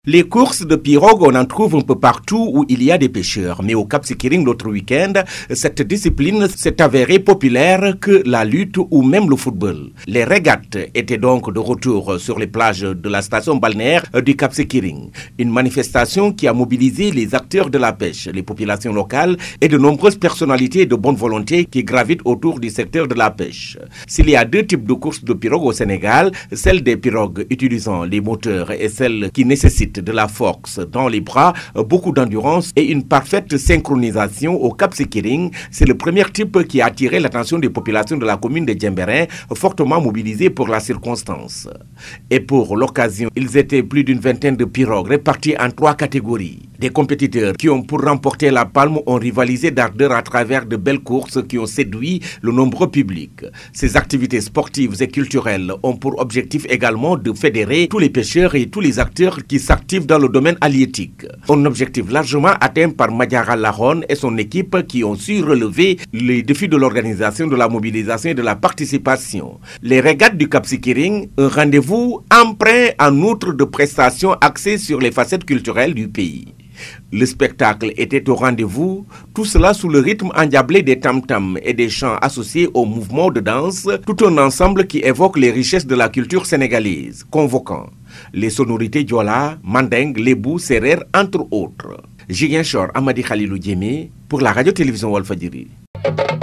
Les courses de pirogue, on en trouve un peu partout où il y a des pêcheurs. Mais au Cap Skirring, l'autre week-end, cette discipline s'est avérée populaire que la lutte ou même le football. Les régates étaient donc de retour sur les plages de la station balnéaire du Cap Skirring. Une manifestation qui a mobilisé les acteurs de la pêche, les populations locales et de nombreuses personnalités de bonne volonté qui gravitent autour du secteur de la pêche. S'il y a deux types de courses de pirogue au Sénégal, celle des pirogues utilisant les moteurs et celle qui nécessite de la force dans les bras, beaucoup d'endurance et une parfaite synchronisation au Cap Skirring, c'est le premier type qui a attiré l'attention des populations de la commune de Djembérin, fortement mobilisées pour la circonstance. Et pour l'occasion, ils étaient plus d'une vingtaine de pirogues réparties en 3 catégories. Des compétiteurs qui ont pour remporter la palme ont rivalisé d'ardeur à travers de belles courses qui ont séduit le nombreux public. Ces activités sportives et culturelles ont pour objectif également de fédérer tous les pêcheurs et tous les acteurs qui s'activent dans le domaine halieutique. Un objectif largement atteint par Madiara Laron et son équipe qui ont su relever les défis de l'organisation, de la mobilisation et de la participation. Les régates du Cap Skirring, un rendez-vous empreint en outre de prestations axées sur les facettes culturelles du pays. Le spectacle était au rendez-vous, tout cela sous le rythme endiablé des tam-tams et des chants associés au mouvement de danse, tout un ensemble qui évoque les richesses de la culture sénégalaise, convoquant les sonorités Diola, Mandeng, Lébou, Serer, entre autres. Ziguinchor, Amadi Khalilou Diémé, pour la radio-télévision Walfadjri.